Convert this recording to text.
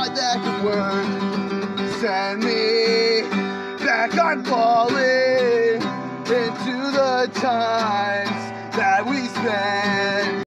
thought that could work. Send me back on falling into the times that we spent.